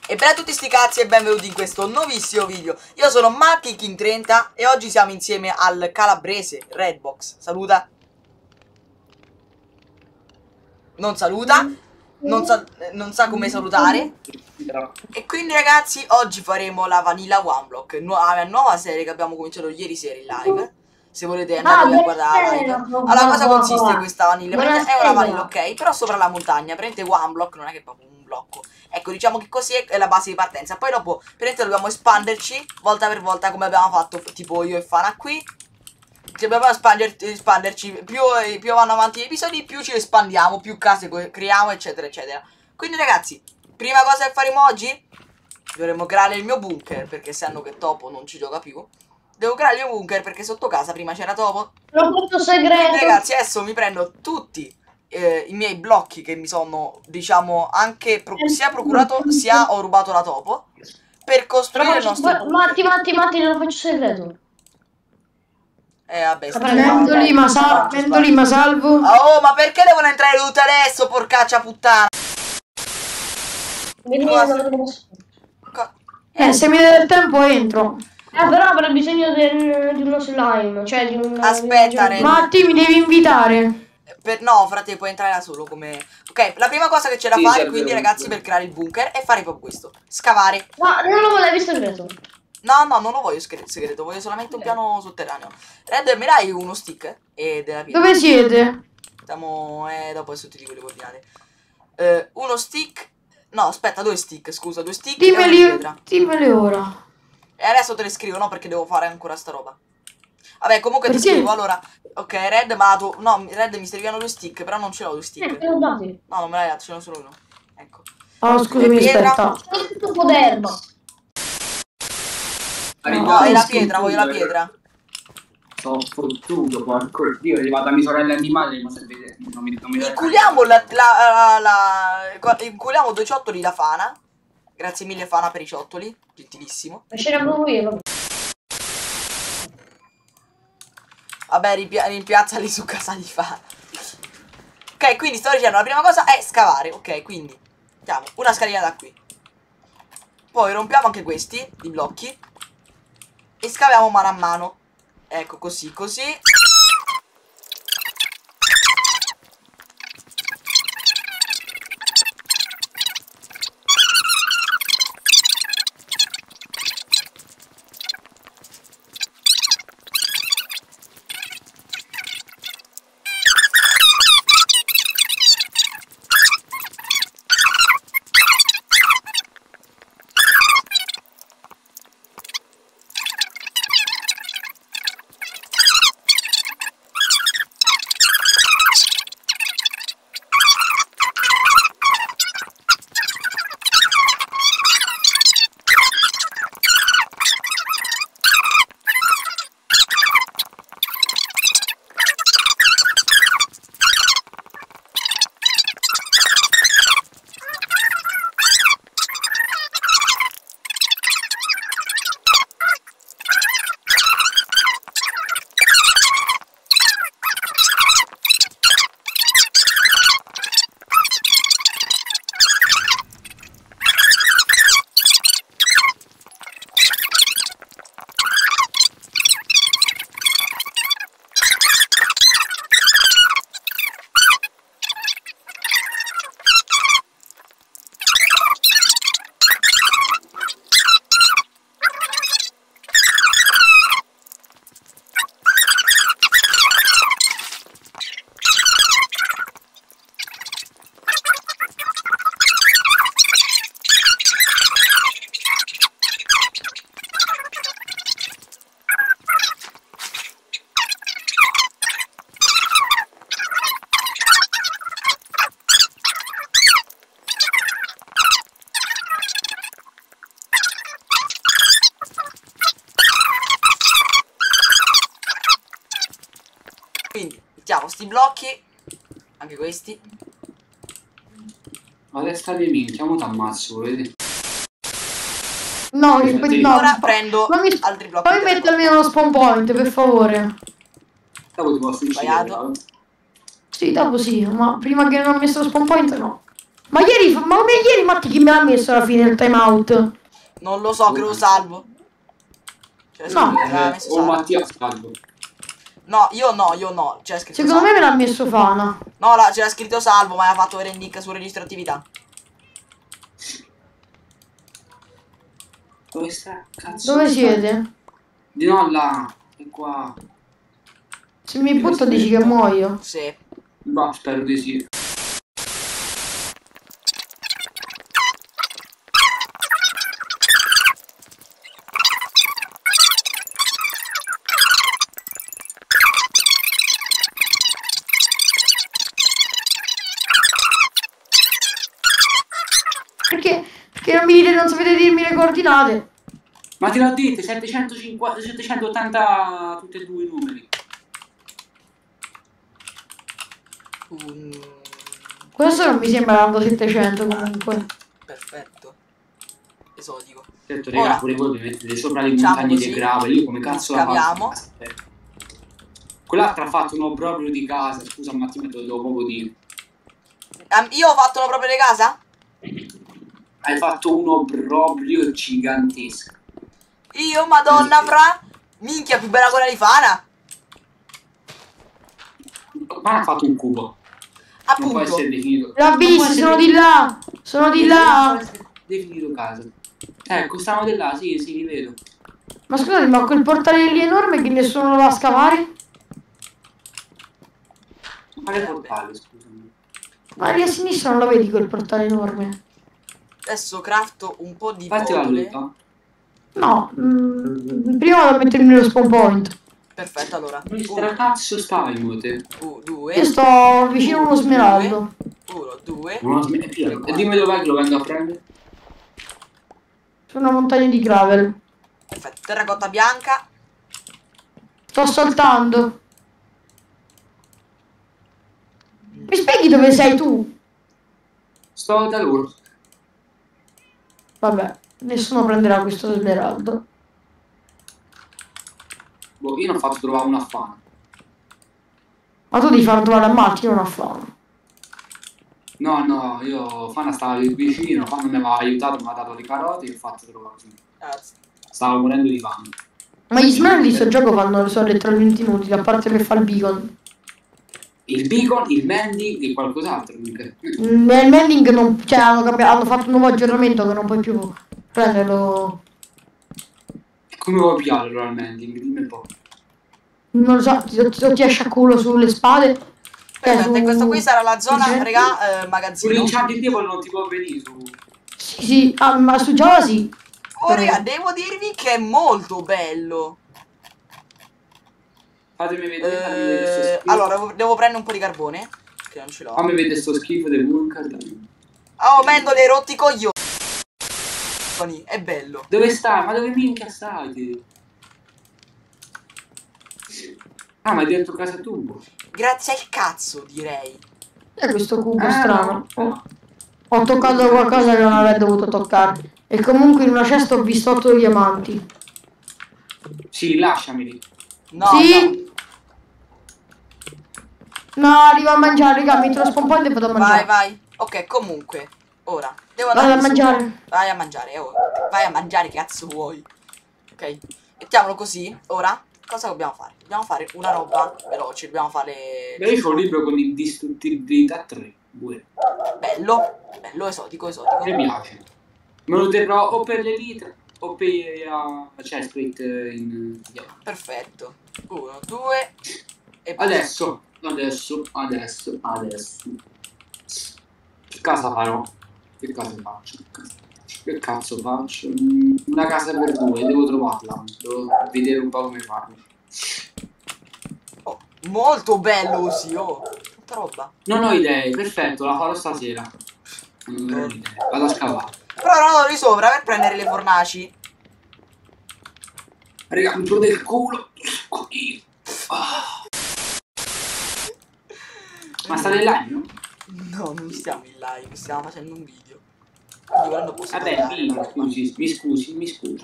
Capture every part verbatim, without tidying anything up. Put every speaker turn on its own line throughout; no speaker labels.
E bella a tutti sti cazzi e benvenuti in questo nuovissimo video. Io sono Marking trenta e oggi siamo insieme al calabrese Redbox. Saluta. Non saluta. Non sa, non sa come salutare. E quindi ragazzi oggi faremo la Vanilla One Block, nuova, nuova serie che abbiamo cominciato ieri sera in live. Se volete andare a guardare la live. Allora cosa consiste questa vanilla? È una vanilla, ok, però sopra la montagna. Prende One Block, non è che proprio un blocco. Ecco, diciamo che così è la base di partenza. Poi dopo praticamente dobbiamo espanderci volta per volta, come abbiamo fatto tipo io e Fana qui. Ci dobbiamo espanderci. Più, più vanno avanti gli episodi, più ci espandiamo, più case creiamo, eccetera eccetera. Quindi ragazzi, prima cosa che faremo oggi, dovremmo creare il mio bunker, perché sanno che Topo non ci gioca più. Devo creare il mio bunker perché sotto casa prima c'era Topo.
L'ho fatto segreto.
Quindi ragazzi adesso mi prendo tutti Eh, i miei blocchi che mi sono, diciamo, anche pro sia procurato sia ho rubato da Topo per costruire il nostro bunker.
Matti, Matti, Matti, non lo faccio segreto.
Eh vabbè,
Ventoli, ma, sal Ventoli, ma salvo.
Oh, ma perché devono entrare tutte adesso, porcaccia puttana?
Eh, se mi dai del tempo entro. Eh, però avrei bisogno del, di uno slime, cioè di un...
Aspetta,
di un... Matti, mi devi invitare.
Per, no, frate, puoi entrare da solo come... Ok, la prima cosa che c'è da sì, fare, quindi, ragazzi, per creare il bunker è fare proprio questo. Scavare.
Ma non lo volevi segreto?
No, no, non lo voglio segreto, voglio solamente un piano sotterraneo. Red, mi dai uno stick? E della pietra.
Dove siete?
Stiamo... Eh, dopo adesso ti dico le coordinate. Eh, uno stick... No, aspetta, due stick, scusa, due stick
dimmeli,
e una pietra.
Dimmeli ora.
E adesso te le scrivo, no, perché devo fare ancora sta roba. Vabbè, comunque perché? Ti scrivo, allora. Ok, Red, ma tu... No, Red mi servivano due stick, però non ce l'ho due stick.
Eh, no,
non me l'hai dato, ce n'ho solo uno. Ecco.
Oh, scusami, aspetta. Tutto d'erba.
No, è la pietra, voglio la pietra.
Sono fottuto, porco Dio, è arrivata mia sorella e mia madre, ma sapete, non mi non mi
Inculiamo la, la, la, la... Inculiamo due ciottoli da Fana. Grazie mille Fana per i ciottoli, gentilissimo.
C'era proprio io.
Vabbè, rimpiazzali su casa di Fana. Ok, quindi sto dicendo, la prima cosa è scavare. Ok, quindi mettiamo una scalina da qui. Poi rompiamo anche questi, i blocchi. E scaviamo mano a mano. Ecco, così, così. Quindi mettiamo sti blocchi, anche questi.
Ma testa di minchia, siamo t'ammazzo, vedi?
No, no,
ora prendo mi... altri blocchi.
Poi mettermi nello spawn point, per favore.
Dopo ti posso uccidere.
Sì, dopo sì, ma prima che non ho messo lo spawn point no. Ma ieri, ma come ieri Matti chi me l'ha messo alla fine il timeout?
Non lo so, credo salvo. Cioè,
No.
scritto, l'ha
Eh,
messo
o
salvo.
Mattia Salvo.
No, io no, io no. C'è scritto
Secondo
salvo.
me me l'ha messo Fana.
No, la- c'era scritto salvo, ma ha fatto vedere il nick su registro attività.
Dove sta? Cazzo.
Dove siete?
Di no là. È qua.
Se mi butto dici che muoio.
Sì.
Boh, spero di sì.
Perché? Perché non mi dite, non sapete dirmi le coordinate?
Ma te l'ho detto, settecentocinquanta, settecentottanta tutti e due i numeri.
Un...
Questo non mi sembra tanto settecento comunque.
Perfetto. Esotico.
Certo, raga,
Ora,
pure voi vi mettete sopra le
diciamo
montagne
così,
di gravel, io come cazzo la
scaviamo.
faccio? Quell'altra ha fatto un obbrobrio di casa, scusa un attimo, te lo devo proprio dire.
Um, io ho fatto una propria di casa?
Hai fatto un obbrobrio gigantesco.
Io, madonna, fra. Minchia, più bella quella di Fana.
Ma ha fatto un cubo. Non può
Appunto.
essere definito.
L'ha visto, sono di là. Sono di
Non
là.
può essere definito casa. Ecco, stanno di là, sì, sì, li vedo.
Ma scusate, ma quel portale lì enorme che nessuno lo va a scavare?
Quale portale, scusami?
Ma lì a sinistra non lo vedi quel portale enorme?
Adesso crafto un po' di
Fatti la
botole.
lotta.
No, mm, prima vado a mettermi nello spawn point.
Perfetto, allora.
Dove
Uno,
cazzo stai, Mote?
uh, due.
Io sto vicino a uno smeraldo.
Uno, due.
Uno sm- E dimmi dov'è che lo vengo a prendere?
Su una montagna di gravel.
Perfetto. Terracotta bianca.
Sto saltando. Mi spieghi dove sei tu?
Sto da loro.
Vabbè, nessuno prenderà questo smeraldo.
Boh, io non ho fatto trovare un affano.
Ma tu devi far trovare a Matti, io non ho fame.
No, no, io Fana stava lì vicino, Fana mi aveva aiutato, mi ha dato le carote e ho fatto trovare.
Grazie.
Stavo morendo di fame.
Ma gli smeraldi di sto gioco fanno sono letteralmente inutili, a parte per fare il beacon.
Il beacon, il mending e qualcos'altro. mica.
Nel mending non, cioè, hanno, cambiato- hanno fatto un nuovo aggiornamento che non puoi più prenderlo.
Come vuoi pigliare allora il mending? Dimmi un po'.
Non lo so, ti, ti, ti esce a culo sulle spade. Cioè,
Perfetto, e
su-
questa qui sarà la zona,
Sì.
regà, eh,
Su
magazzino.
Enchanted Table non ti può venire su.
Sì, sì, ah, ma su Java sì.
Oh, regà, devo dirvi che è molto bello.
Fatemi vedere, fatemi vedere sto
Eh,
schifo.
allora, devo, devo prendere un po' di carbone, che non ce l'ho.
Fammi vedere sto schifo del Vulcan.
Oh, Mendole, hai rotti i coglioni. È bello.
Dove stai? Ma dove minchia stai? te? Ah, ma è dentro casa tua.
Grazie al cazzo, direi.
È questo cubo
Ah,
strano.
no.
Oh, ho toccato qualcosa che non avrei dovuto toccare. E comunque in una cesta ho visto otto diamanti.
Sì, lasciami lì.
No,
Sì. No, arrivo a mangiare, raga, mi lo spawn point e vado a
no.
mangiare.
Vai, vai. Ok, comunque. Ora, devo
Vado
andare
a
di
mangiare.
sopra. Vai a mangiare, oh. Vai a mangiare, che cazzo vuoi. Ok, mettiamolo così. Ora, cosa dobbiamo fare? Dobbiamo fare una roba veloce. Dobbiamo fare...
Beh, io ho un libro con indistruttibilità tre. Due.
Bello. Bello, esotico, esotico.
Mi piace. Me lo terrò o per l'elite o per uh, cioè split in
Perfetto. Uno, due. E
adesso, adesso, adesso, adesso. Che casa farò? Che casa faccio? Che cazzo faccio? Mm, Una casa per due, devo trovarla. Devo vedere un po' come farlo.
Oh, molto bello così, oh. Tanta roba.
Non ho idee, perfetto, la farò stasera. Non ho idee. Vado a scavare.
Però non ho di sopra per prendere le fornaci.
Raga, mi prode il culo. Ah. Ma state live, no?
No, non stiamo in live, stiamo facendo un video. Quindi volendo posso
Vabbè,
tagliare
sì,
la roba.
scusi, mi scusi, mi scusi.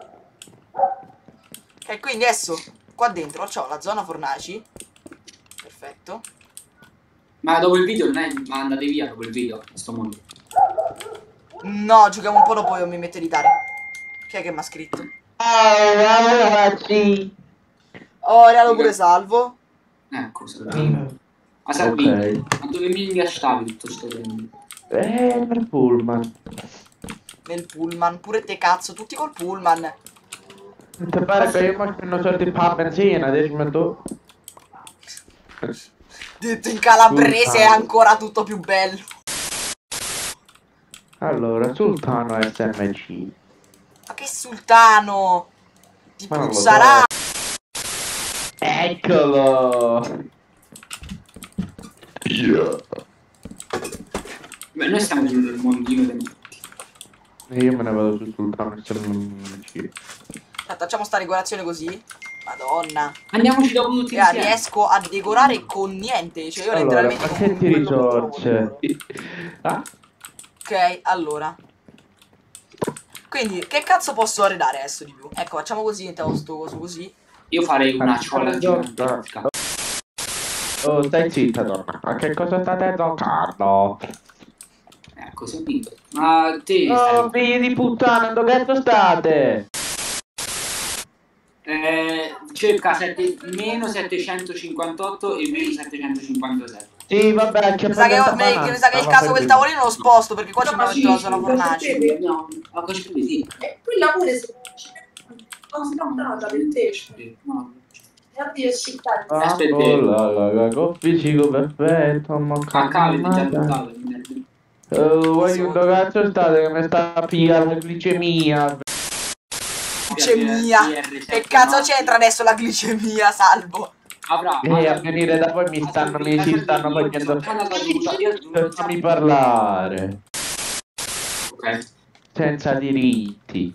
Ok, quindi adesso qua dentro c'ho la zona fornaci. Perfetto.
Ma dopo il video non è... Ma andate via dopo il video, sto mondo.
No, giochiamo un po' dopo e mi metto a editare. Chi è che mi ha scritto?
ragazzi.
Oh, regalo pure Salvo.
Ecco, Salvino. Ma Salvino,
Ok.
ma dove mi stavi tutto sto tempo?
Eh, per pullman.
Nel pullman, pure te cazzo, tutti col pullman.
Ti pare che io mi spendo soldi per la benzina, adesso tu.
Detto in calabrese è ancora tutto più bello.
Allora, Sultano S M C.
Ma che sultano! Ti
Ma non lo
puzzerà!
Eccolo!
Beh, noi stiamo nel mondino del...
Io me ne vado su Sultano S M C.
Aspetta, facciamo sta regolazione così. Madonna.
Andiamoci dopo tutti
Raga,
insieme.
riesco a decorare con niente. Cioè io
Allora,
letteralmente con
pacchetti
quello che trovo
risorse.
decoro.
Ah?
Ok, allora. Quindi, che cazzo posso arredare adesso di più? Ecco, facciamo così, mettiamo sto coso così.
Io farei una ciola gigante.
Oh, stai zitta, donna. Ma che cosa state giocando?
Ecco, sentito. Ma te
Oh,
stai...
figli di puttana, dove cazzo state?
Eh, circa sette, meno settecentocinquantotto e meno settecentocinquantasette.
Sì, vabbè, che
Mi sa che, io- mi, mi sa che è il caso che il tavolino lo sposto perché qua ci metto la zona fornaci.
No, a cosa ci vedi?
E quella pure se non si nota per te.
No.
E addio città.
Aspetta.
Oh, la con fisico perfetto, ma
A cavolo, già
cazzo.
buttato.
Oh, voglio dove cazzo state che mi sta a pigliare la glicemia?
Glicemia. Che cazzo c'entra adesso la glicemia, Salvo?
Avrà.
E a venire da poi mi stanno, mi si stanno facendo... Fammi parlare.
Ok.
Senza diritti.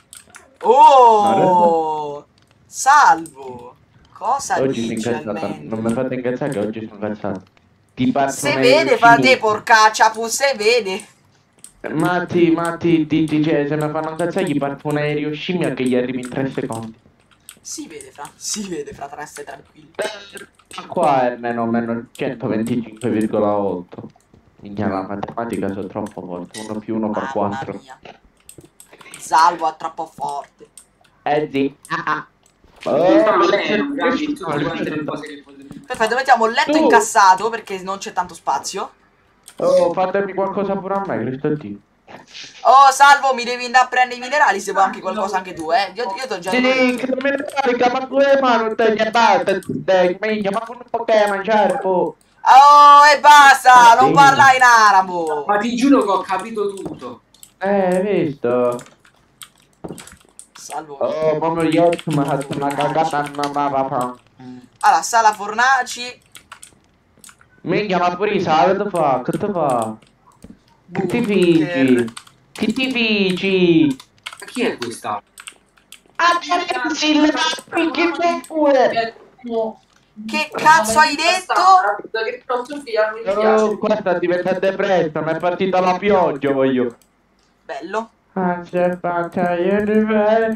Oh! Salvo! Cosa
Oggi sono
dici
incazzato.
almeno?
Non mi fate incazzare che oggi sono incazzato. Ti parto
Se
nei
vede, fa te
cinesi.
porcaccia, pu, se vede.
Matti, Matti, ti, ti, cioè, se mi fanno incazzare gli parto un aereo scimmia che gli arrivi in tre secondi.
Si vede, fra. Si vede, fra, tra stai tranquillo.
Qua è meno, meno centoventicinque virgola otto. Minchia, la matematica sono troppo forte. uno più uno per
Mamma
quattro.
mia. Salvo è troppo forte.
Eh sì. Ah, ah.
Oh,
Oh,
bene, ragazzi, tutte quante le cose che potete...
Perfetto, mettiamo il letto
Tu.
incassato perché non c'è tanto spazio.
Oh, fatemi qualcosa pure a me, Cristo Dio.
Oh, Salvo, mi devi andare a prendere i minerali se vuoi anche qualcosa anche tu, eh. Io, io ti ho già
Sì,
detto.
che mi carica, ma come mano te ne batte? Dai, minchia, ma con un po' che mangiare, po'.
Oh, e basta, non
Sì.
parla in arabo.
Ma ti giuro che ho capito tutto.
Eh, visto?
Salvo.
Oh, mamma io mi ha fatto una cagata, non ma va fa.
Allora, sala fornaci.
Minchia, ma pure i salve fa, che te fa? Che ti
Bunker.
fici? Che ti fici?
Ma chi è questa?
Ah, ragazzi, il che pure!
Che cazzo hai detto?
Che posso via, non mi
Oh,
piace.
qua sta diventando depressa, mi è partita la pioggia, voglio.
Bello.
Ah, c'è fatta io di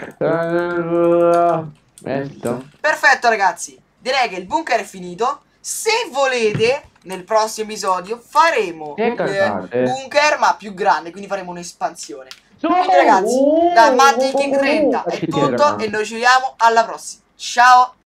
questo.
Perfetto, ragazzi. Direi che il bunker è finito. Se volete, nel prossimo episodio faremo
Che
il
cagate.
bunker, ma più grande, quindi faremo un'espansione.
Su!
Quindi, ragazzi, da Maddy King trenta è
Ci
tutto
tiro.
e noi ci vediamo alla prossima. Ciao!